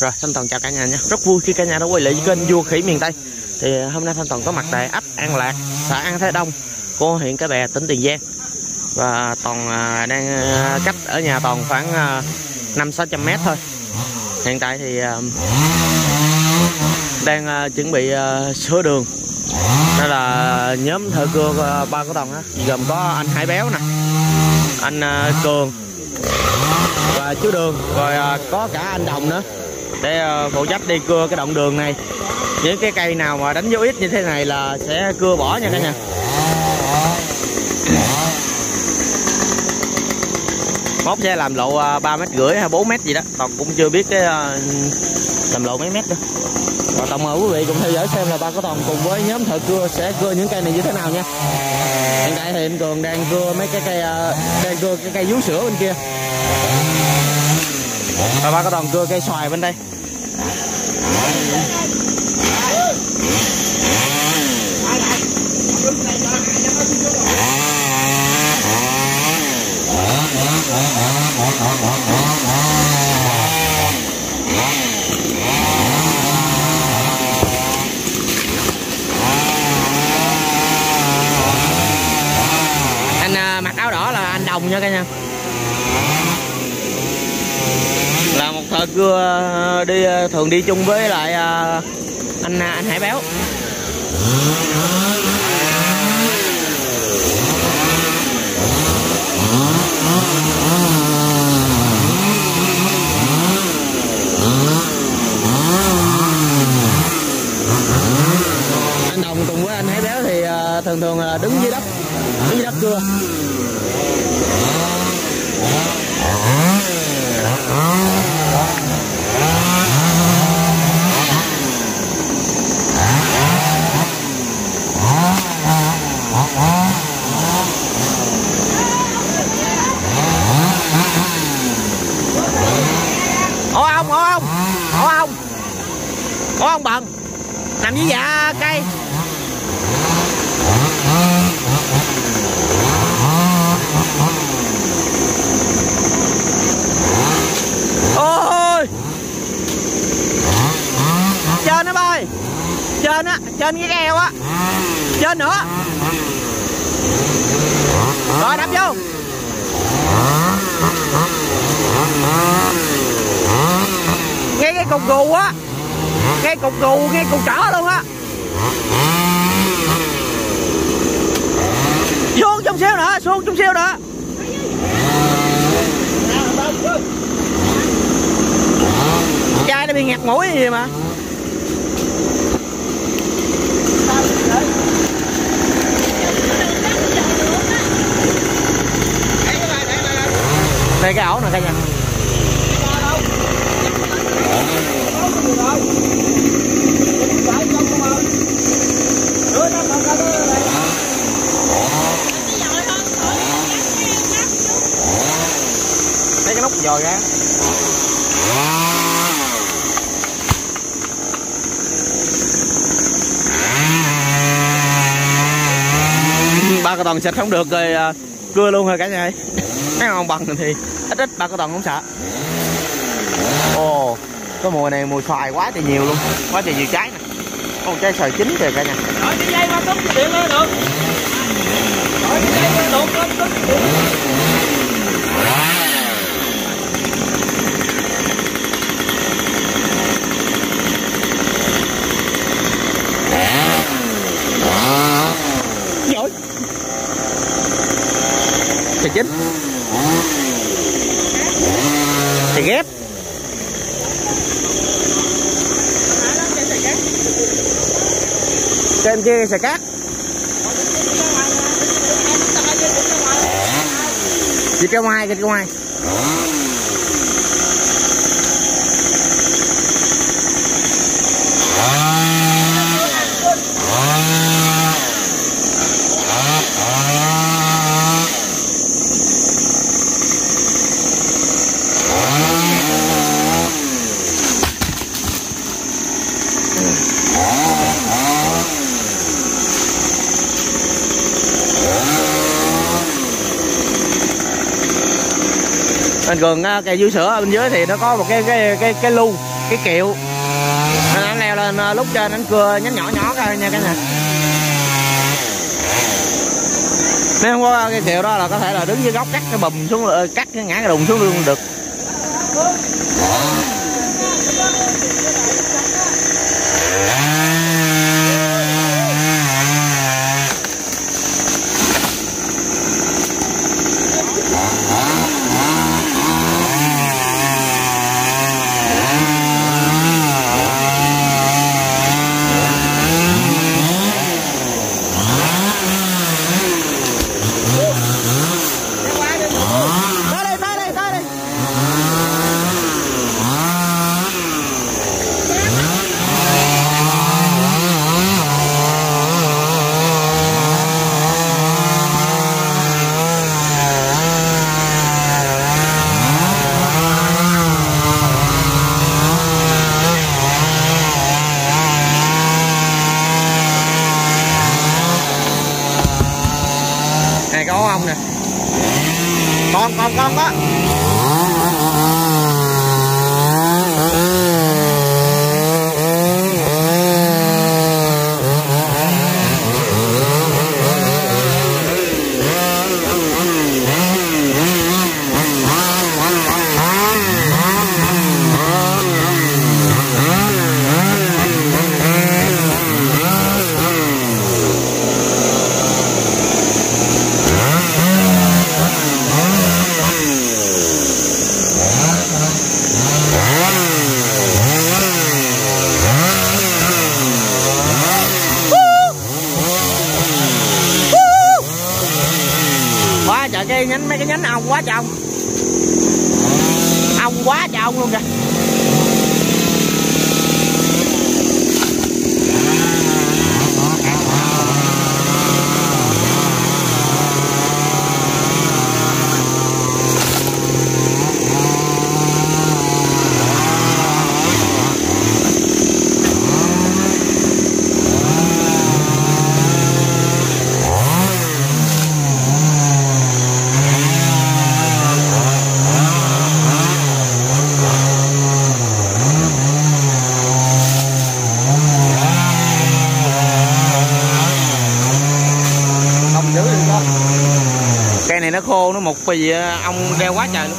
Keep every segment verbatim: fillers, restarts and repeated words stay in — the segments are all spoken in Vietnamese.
Rồi Thanh Toàn chào cả nhà nha. Rất vui khi cả nhà đã quay lại với kênh Vua Khỉ Miền Tây. Thì hôm nay Thanh Toàn có mặt tại ấp An Lạc, xã An Thái Đông của huyện Cái Bè, tỉnh Tiền Giang. Và Toàn đang cách ở nhà Toàn khoảng năm sáu trăm mét thôi. Hiện tại thì đang chuẩn bị sửa đường. Đây là nhóm thợ cưa ba của Toàn á, gồm có anh Hải Béo nè, anh Cường và chú Đường, rồi có cả anh Đồng nữa để phụ trách đi cưa cái đoạn đường này. Những cái cây nào mà đánh dấu ít như thế này là sẽ cưa bỏ nha cả nhà. Mốt sẽ làm lộ ba mét rưỡi hay bốn mét gì đó, Toàn cũng chưa biết cái làm lộ mấy mét nữa. Và Toàn mời quý vị cùng theo dõi xem là ba của Toàn cùng với nhóm thợ cưa sẽ cưa những cây này như thế nào nha. Hiện tại thì anh Cường đang cưa mấy cái cây, đang cưa cái cây vú sữa bên kia. Và ba của Toàn cưa cây xoài bên đây. Anh uh, mặc áo đỏ là anh Đồng nha cả nhà, là một thợ cưa đi thường đi chung với lại uh, anh anh Hải Béo. Anh Đồng cùng với anh Hải Béo thì uh, thường thường là đứng dưới đất, đứng dưới đất cưa. Ủa ông, ủa ông, ủa ông, ủa ông Bần nằm dưới dạ cây. Ôi trên nó bơi, trên á, trên cái keo á, trên nữa rồi đập vô. Nghe cái cục gù á, nghe cục gù, nghe cục trở luôn á. Xuống chút xíu nữa, xuống chút xíu nữa. Chai nó bị ngạt mũi gì mà. Đây cái ổ nè cả nhà. Lấy cái nút dòi ra. Ba cái Toàn xịt không được rồi, cưa luôn rồi cả nhà ơi. Mấy con bằng thì ít ít ba cái Toàn không sợ. Ồ, cái mùa này mùa xoài quá trời nhiều luôn, quá trời nhiều trái nè. Có một trái xoài chín kìa cả nhà. Rồi cái dây qua cúp điện lên được. Rồi cái dây qua đụng lên cúp điện. Rồi. Xoài chín. Xoài ghép. Trên kia xoài cát. Chị kêu ngoài, kêu ngoài. Anh Cường cây vú sữa ở bên dưới thì nó có một cái cái cái cái lu cái kiệu nên anh leo lên lúc trên anh cưa nhánh nhỏ nhỏ ra nha cả nhà. Nếu không có cái kiệu đó là có thể là đứng dưới góc cắt cái bùm xuống, cắt cái ngã cái đùng xuống luôn được. Có không nè, con con con có cái nhánh, mấy cái nhánh ong quá trời ong, ong quá trời ong luôn kìa. Cây này nó khô, nó một vì ong đeo quá trời luôn.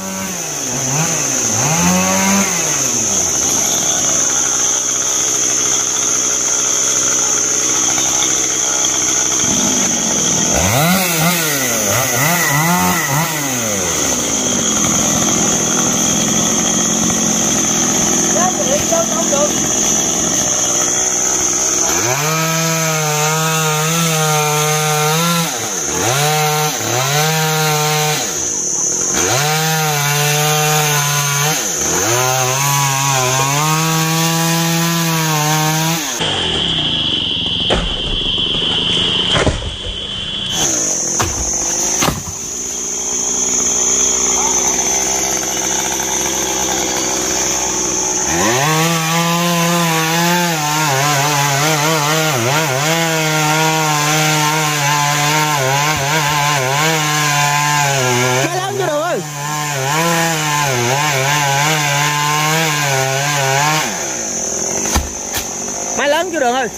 Máy lớn chú Đường ơi.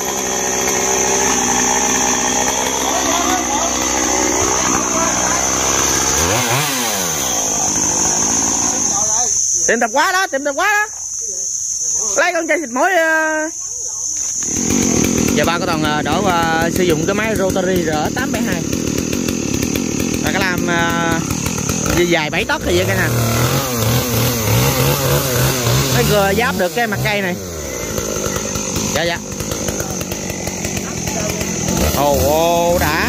Tiệm tạp hóa đó, tiệm tạp hóa đó. Lấy con chai xịt mũi. Giờ ba có toàn đổ uh, sử dụng cái máy rotary R tám bảy hai. Và cái làm uh, dài bảy tấc thì vậy cái nè. Nó vừa giáp được cái mặt cây này. Dạ dạ. Ồ ô đã.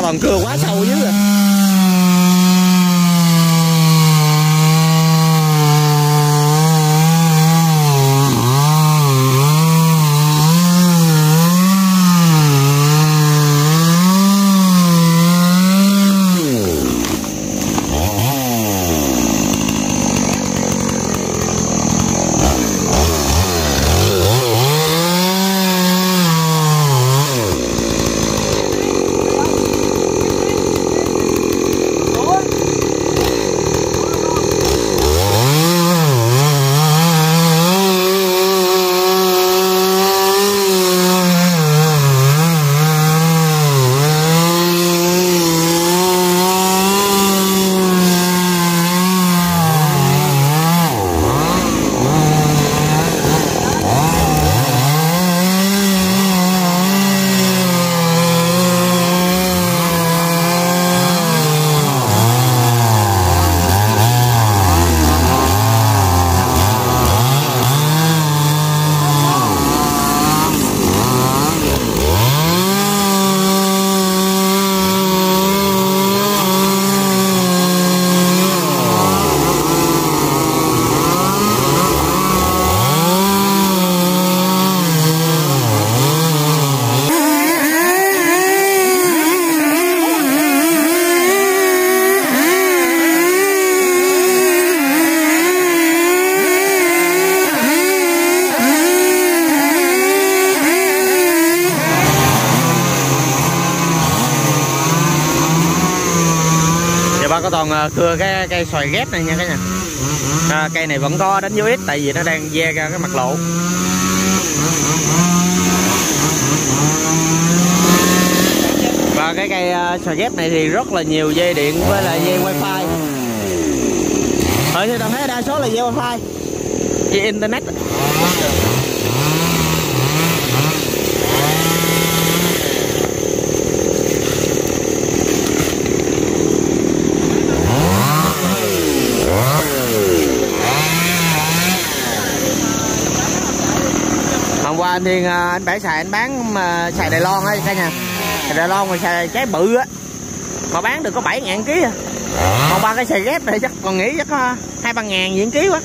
toàn cưa quá sâu dưới rồi. Ba có toàn cưa cái cây xoài ghép này nha cả nhà. À, cây này vẫn có đánh dấu ít tại vì nó đang ve ra cái mặt lộ. Và cái cây xoài ghép này thì rất là nhiều dây điện với lại dây wifi. Ở thì tao thấy đa số là dây wifi, dây internet. Hôm qua anh Thiên anh bẻ xài anh bán mà xài Đài Loan ấy cả nhà. Xài Đài Loan mà xài trái bự á mà bán được có bảy ngàn ký à. Còn ba cái xài ghép này chắc còn nghĩ chắc có hai ba ngàn gì ký quá.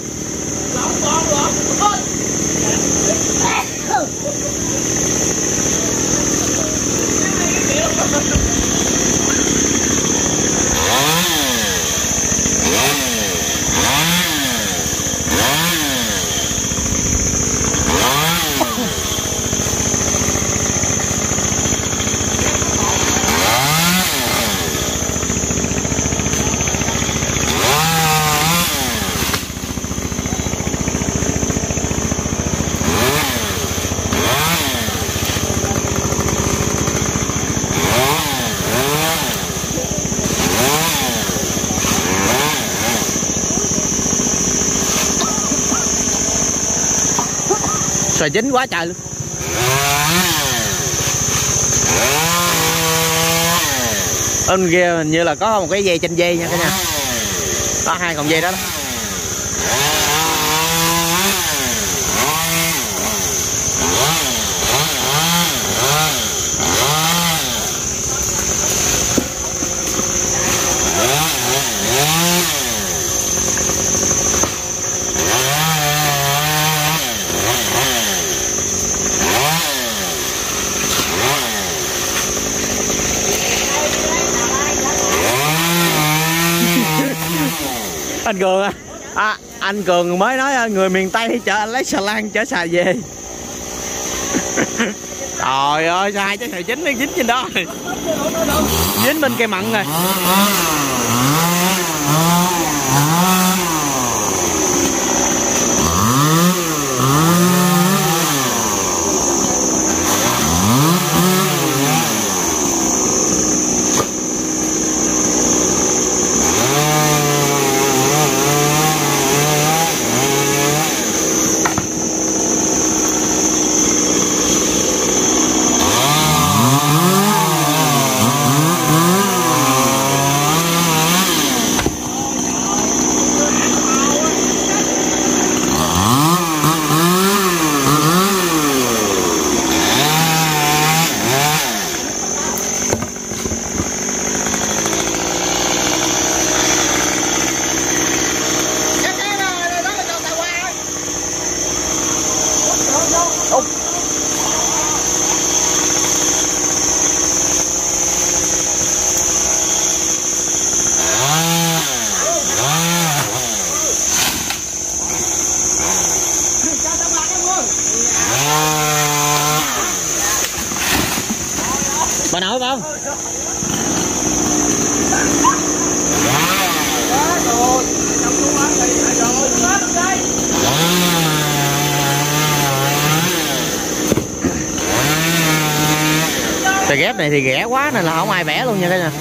Xoài chín quá trời luôn. Bên kia hình như là có một cái dây trên dây nha cả nhà. Có hai cọng dây đó, đó. Anh Cường à, à anh Cường mới nói người miền Tây chở anh lấy xà lan chở xà về. Trời ơi sai trái xà chín nó dính trên đó rồi, dính bên cây mận rồi. Bà nội không? Cái ghép này thì rẻ quá nên là không ai bẻ luôn nha đây nè.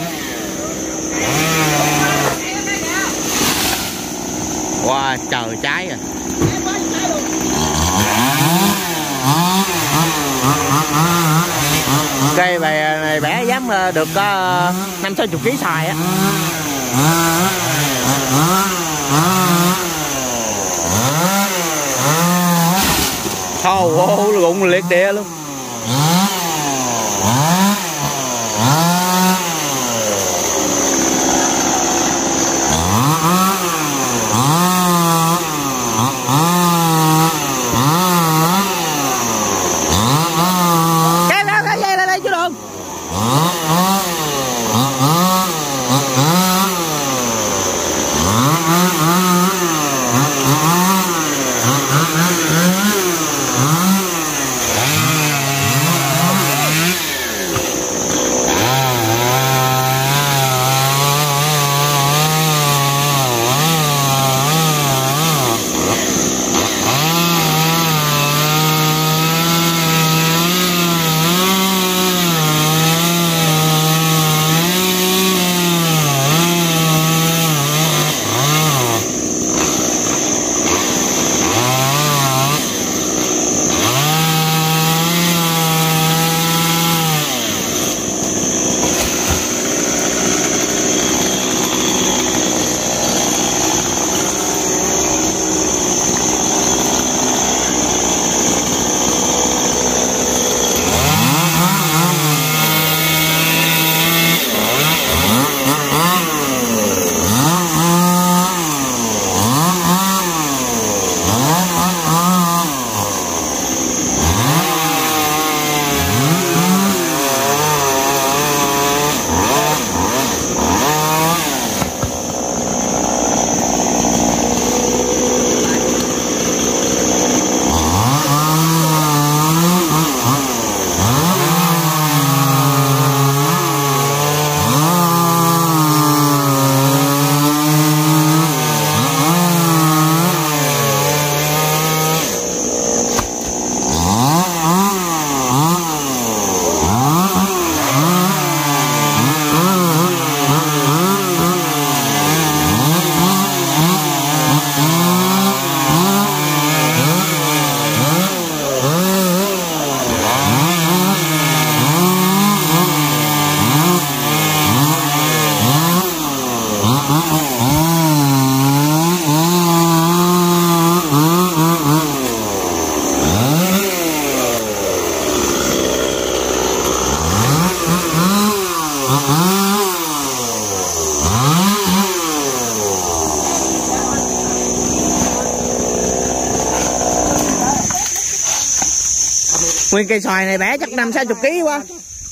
Wow, trời trái à. Cây bài này bẻ dám được có năm sáu chục ký xài á. Thôi ô rụng liệt địa luôn. Cái đó cái dây ra đây chứ đường. Nguyên cây xoài này bẻ chắc năm sáu chục ký quá.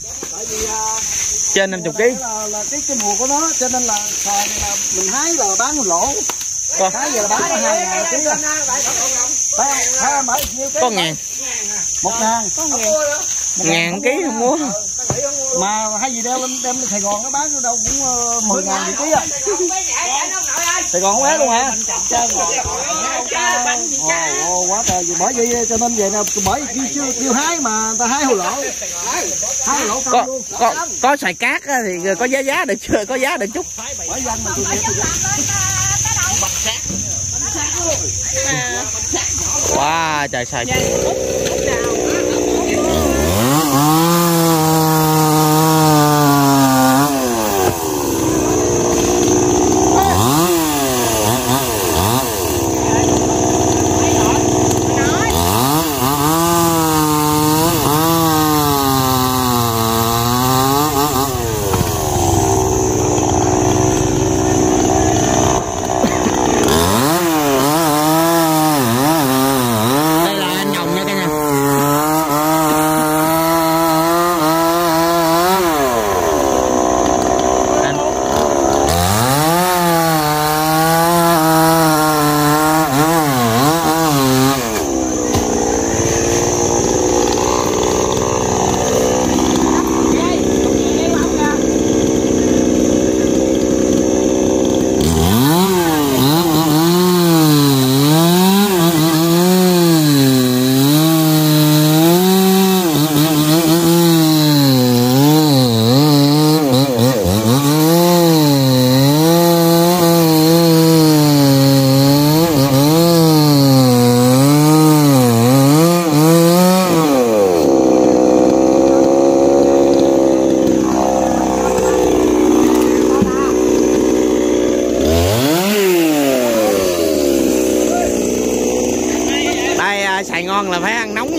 Trên năm chục ký. Là, là cái cái mùa của nó cho nên là xoài này là mình hái là bán lỗ. Có. Hái giờ là bán là hai ngàn ký. Phải phải mấy nhiêu ký? Có ngàn. Một ngàn. Có ngàn. Một ngàn ký không mua. Mà hay gì đem lên đem lên Sài Gòn nó bán đâu cũng mười ngàn một ký à. Sài Gòn không hết luôn hả? Ồ, ồ quá trời, bởi vì cho nên vậy nè, bởi vì chưa kêu hái mà ta hái hồi lỗ. Hái hồi lỗ có, luôn. Có có xoài cát thì có giá giá được chưa? Có giá được chút. Bởi dân mà tôi wow, trời xoài.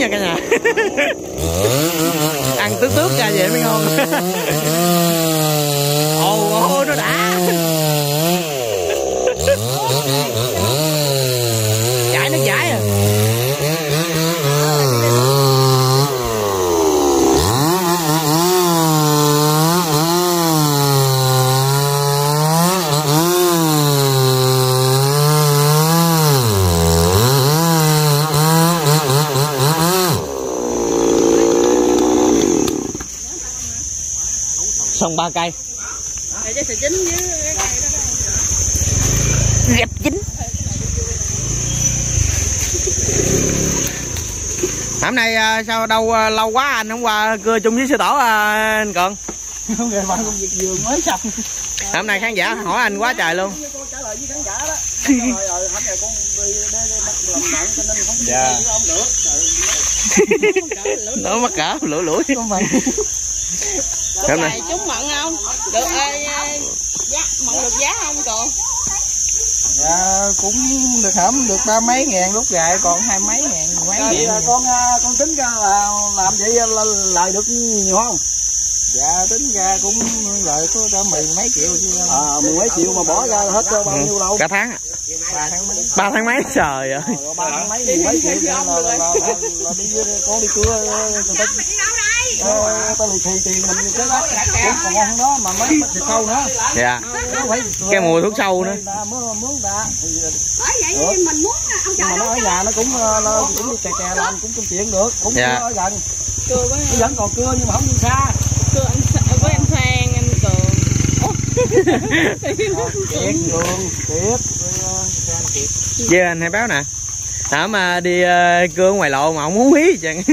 nha cả nhà. Ăn tước tước ra vậy mới ngon. Ồ ồ nó đã. Chảy nó chảy à. Xong ba cây. Dẹp chín. Hôm nay sao đâu lâu quá anh không qua cưa chung với sư tổ anh Cường. Không nghề bạn công việc vườn mới xong. Hôm nay khán giả hỏi anh quá trời luôn. Trả lời với khán giả đó. Rồi rồi hôm nay con đi làm mặn cho nên không đi ông được. Nó mắc cỡ lủi lủi. Hôm nay chúng mặn không? Được ơi, giá mặn được giá không còn? Dạ cũng được hổm được ba mấy ngàn lúc gài còn hai mấy ngàn mấy ngàn. Con con tính ra là làm vậy là lời được nhiều không? Dạ tính ra cũng lời có cả mười mấy triệu chứ. À mười mấy triệu mà bỏ ra hết bao nhiêu lâu? Cả tháng. ba tháng mấy. ba tháng mấy trời ơi. ba tháng mấy mười mấy triệu là, là, là, là, là đi con đi cưa người ta ờ, ta lì xì tiền mình cái đó cũng còn ngon đó mà mấy thịt sâu nữa. Dạ. Cái mùi thuốc sâu nữa. Mướn ta thì bởi vậy mình muốn ông trời mà nó ở nhà nó cũng nó cũng kè kè làm cũng công chuyện được cũng dạ. Ở gần cưa với nó vẫn còn cưa nhưng mà không đi xa. Cưa anh với anh Phan anh Cường. Kiệt Cường Kiệt với anh hay báo nè. Đó mà đi uh, cưa ngoài lộ mà không muốn hí gì chẳng.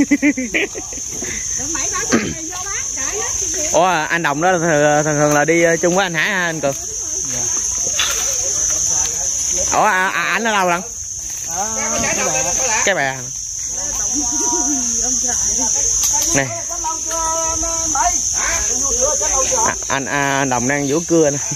Ủa anh Đồng đó thường thường là đi chung với anh Hải hả anh Cường? Dạ. Ủa à, à, anh ở đâu lần? À, cái bè này à, anh à, anh Đồng đang vỗ cưa nè.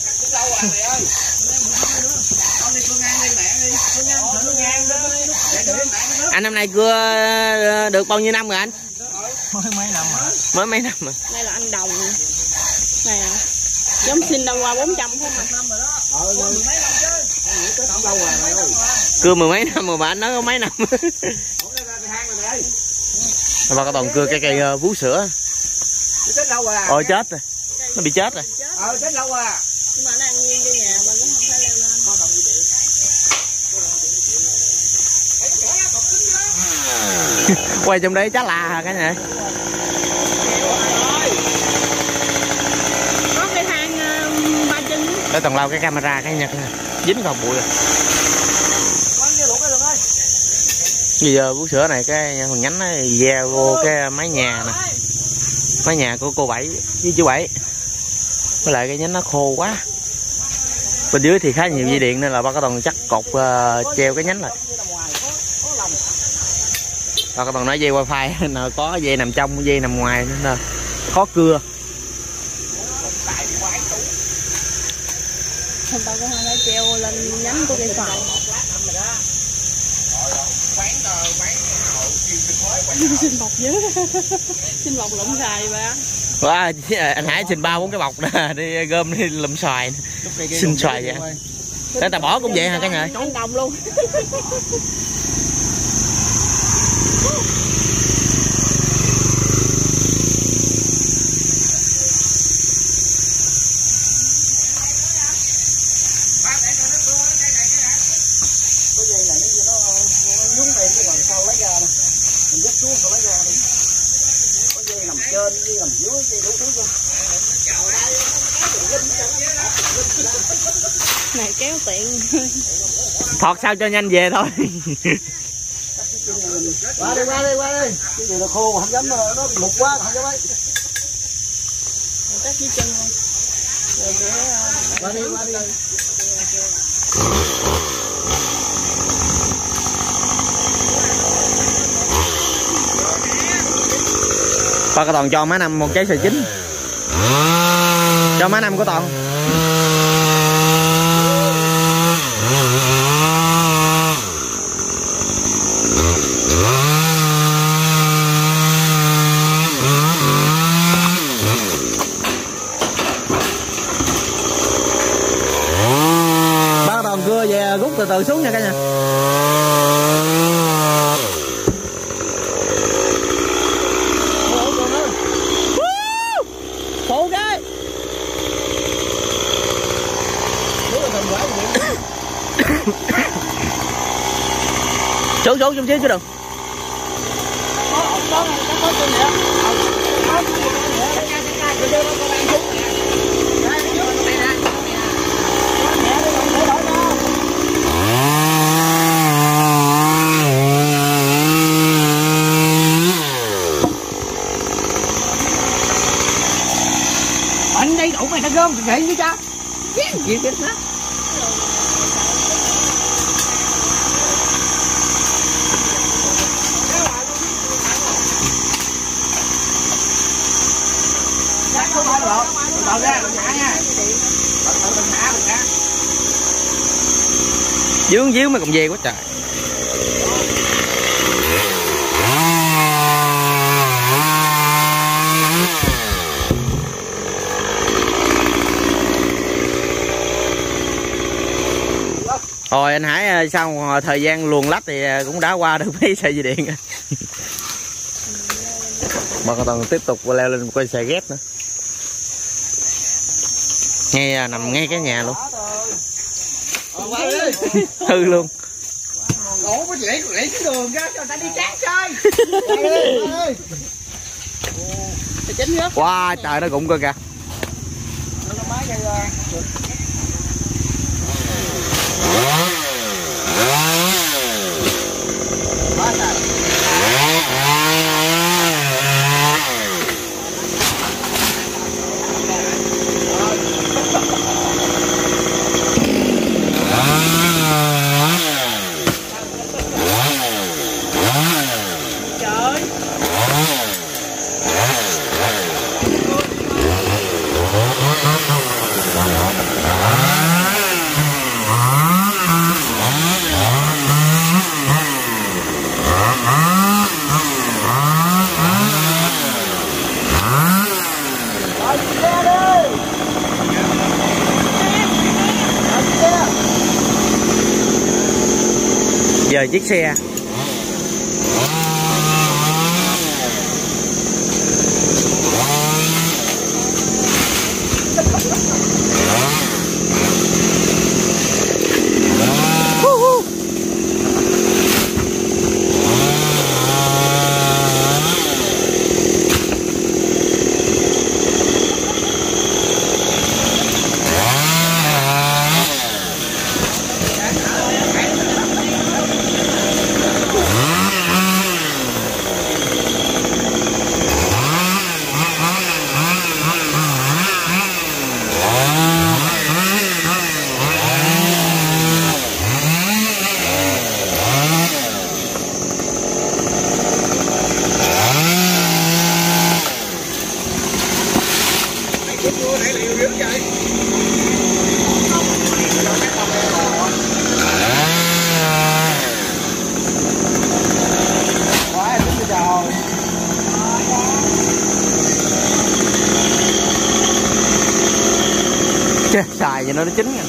Anh năm nay cưa được bao nhiêu năm rồi anh? mới mấy năm mà Mới mấy năm mà. Đây là anh Đồng này à. Giống xin đâu qua bốn trăm không năm rồi đó. Ờ mấy năm chứ. Lâu rồi. Cưa mười mấy năm mà bà anh nói có mấy năm. Bà có toàn cưa cây cây vú sữa. Chết lâu à. Ôi chết rồi. Nó bị chết rồi. Ờ chết lâu à. Nhưng mà nó ăn nguyên vô nhà mà cũng không phải leo lên. Quay trong đấy chắc là hả cả nhà. Có cái thang uh, ba chân. Để toàn lau cái camera cái nhật nè. Dính vào bụi rồi. Bây giờ bú sữa này cái thằng nhánh nó gieo vô cái mái nhà nè. Mái nhà của cô Bảy với chú Bảy. Với lại cái nhánh nó khô quá. Bên dưới thì khá nhiều dây điện nên là ba có toàn chắc cột uh, treo cái nhánh lại. Ba có toàn nói dây wifi nào có dây nằm trong dây nằm ngoài nên là khó cưa. Không tao cũng không phải treo lên nhánh của cây xoài. Xin bọc dữ. Xin bọc lụm xài ba. Wow, anh Hải xin ba bốn cái bọc nè, đi gom đi lụm xoài. Xin xoài vậy. Để ta bỏ cũng vậy hả cả nhà? Anh Đồng luôn. Nằm trên với nằm dưới với đủ thứ luôn. Này kéo tiện. Thọt sao cho nhanh về thôi. Qua đi qua đi qua đi. Cái gì nó khô không dám nó mục quá không dám ấy. Tắt dưới chân luôn. Rồi để qua đi qua đi. Ba có toàn cho má năm một trái sợi chín. Cho má năm của toàn. từ xuống nha cả nhà. Phụ cái. Xuống xuống chút xíu chứ đừng. Anh đây đủ mày ta gom kệ chứ cha. Gì vậy đó. Không phải được. Đợi ra, đừng ngã nha. Đừng ngã, đừng ngã. Dướng díu mấy con dê quá trời. Rồi anh Hải sau thời gian luồn lách thì cũng đã qua được mấy sợi dây điện. Bà con Toàn tiếp tục leo lên quay xe ghép nữa. Ngay nằm ngay cái nhà luôn. Hư luôn. Ủa có chị lấy cái đường ra cho người ta đi tráng chơi. Wow, trời nó cũng coi kìa. Giờ chiếc xe xài vậy nó nó chín nha.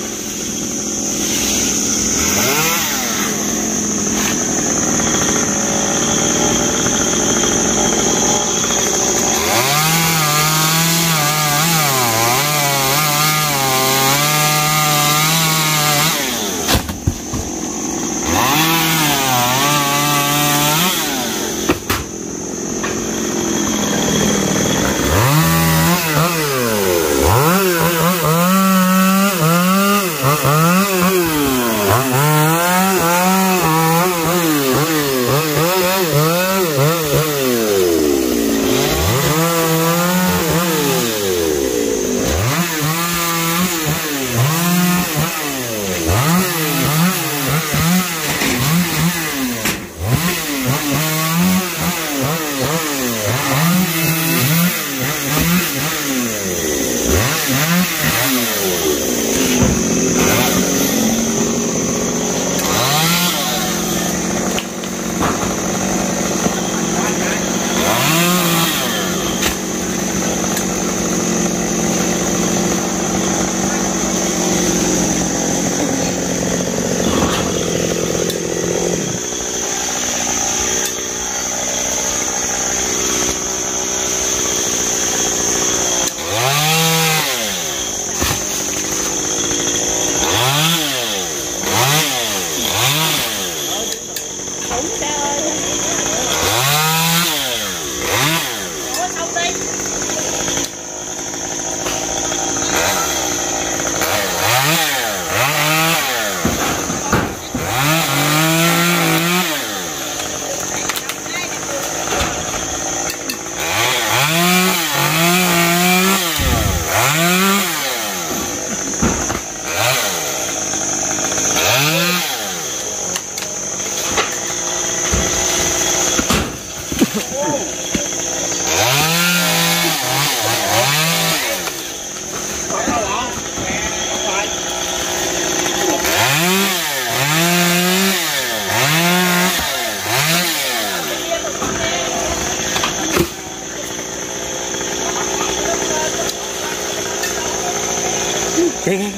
Kìa kìa.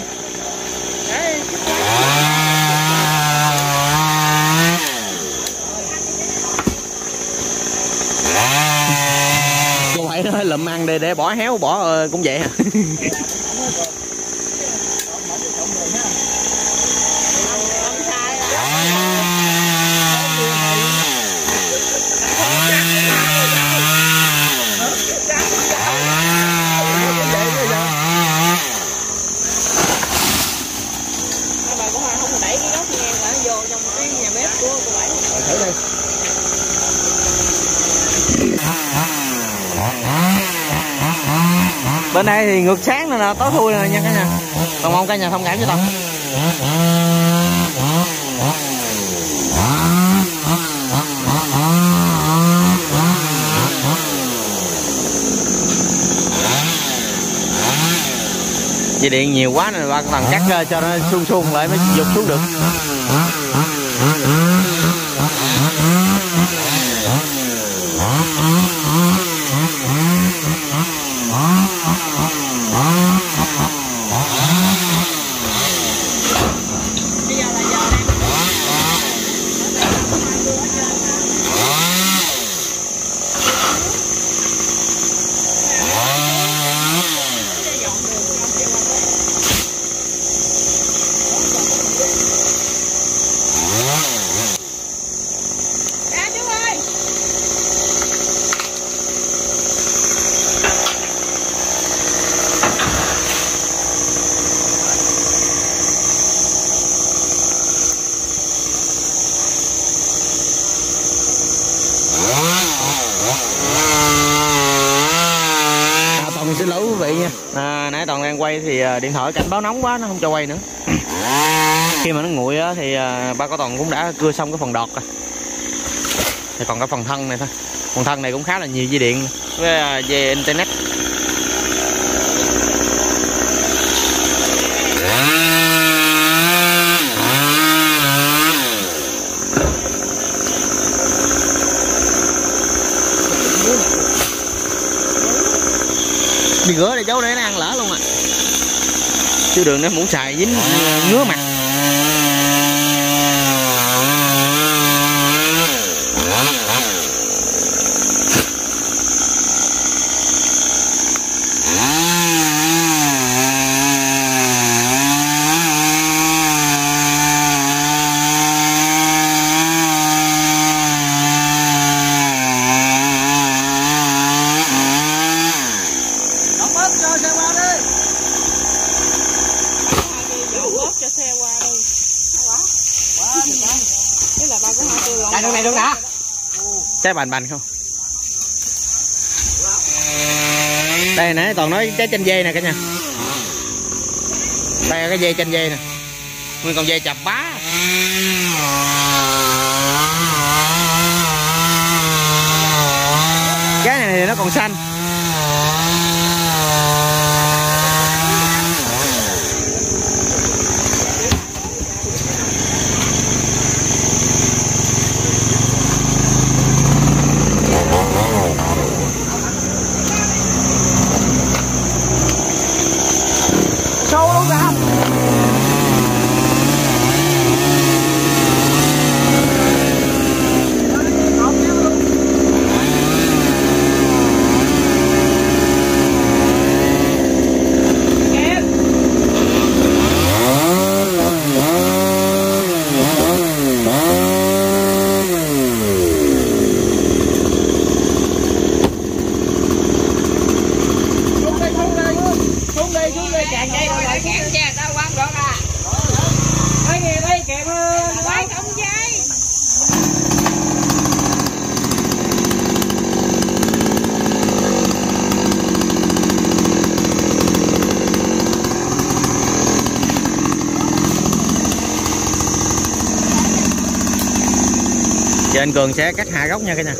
Cô bảy nó lụm ăn để để bỏ héo bỏ cũng vậy hả? Bên đây thì ngược sáng nè, tối thui nè nha cả nhà. Còn mong cả nhà thông cảm cho tao. Dây điện nhiều quá nên ba thằng cắt cho nó suông suông lại mới dục xuống được. Xin lỗi quý vị nha, à, nãy Toàn đang quay thì điện thoại cảnh báo nóng quá nó không cho quay nữa. Khi mà nó nguội á, thì à, ba có Toàn cũng đã cưa xong cái phần đọt rồi. Thì còn cái phần thân này thôi. Phần thân này cũng khá là nhiều dây điện với à, dây internet. Đi rửa để cháu để nó ăn lỡ luôn à. Chứ đường nó muốn xài dính ngứa mặt. Đây, này đã. Trái bành bành không? Đây nãy Toàn nói trái chanh dây nè cả nhà. Đây là cái dây chanh dây nè. Nguyên còn dây chập bá. Cái này thì nó còn xanh. Sâu luôn ra. Giờ anh Cường sẽ cắt hạ gốc nha cả nhà.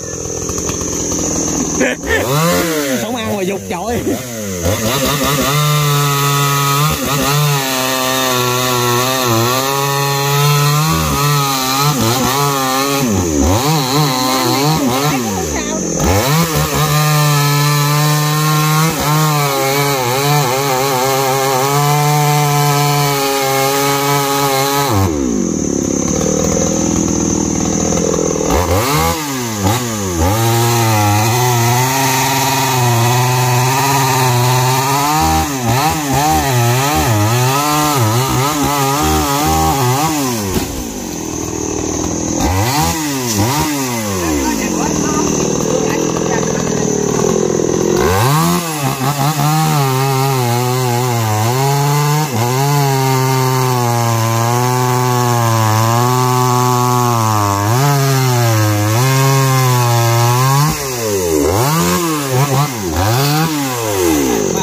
Không ăn mà dục chọi.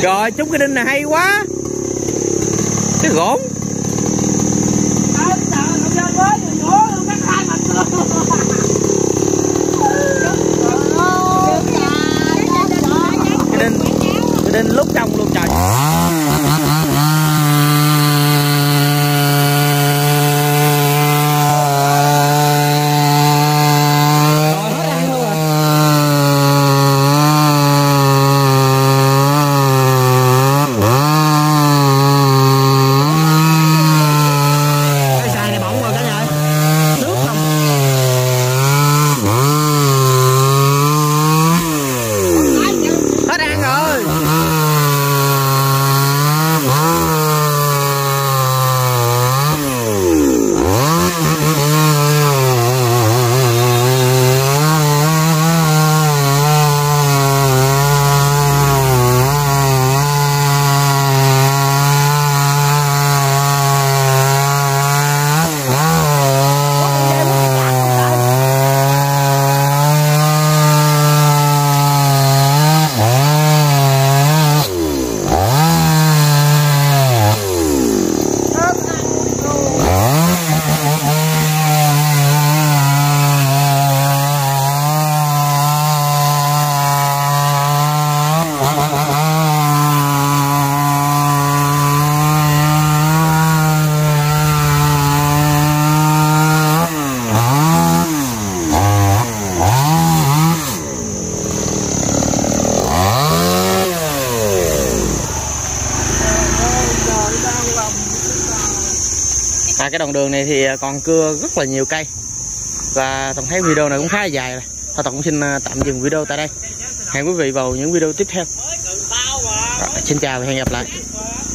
Rồi trúng cái đinh này hay quá. Cái gỗn. Cái đinh, cái đinh lúc trong luôn trời. À, cái đoạn đường này thì còn cưa rất là nhiều cây và Toàn thấy video này cũng khá là dài rồi. Thôi Toàn cũng xin tạm dừng video tại đây. Hẹn quý vị vào những video tiếp theo. Rồi, xin chào và hẹn gặp lại.